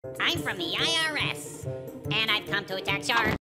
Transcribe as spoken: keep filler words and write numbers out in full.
I'm from the I R S, and I've come to attack sharks.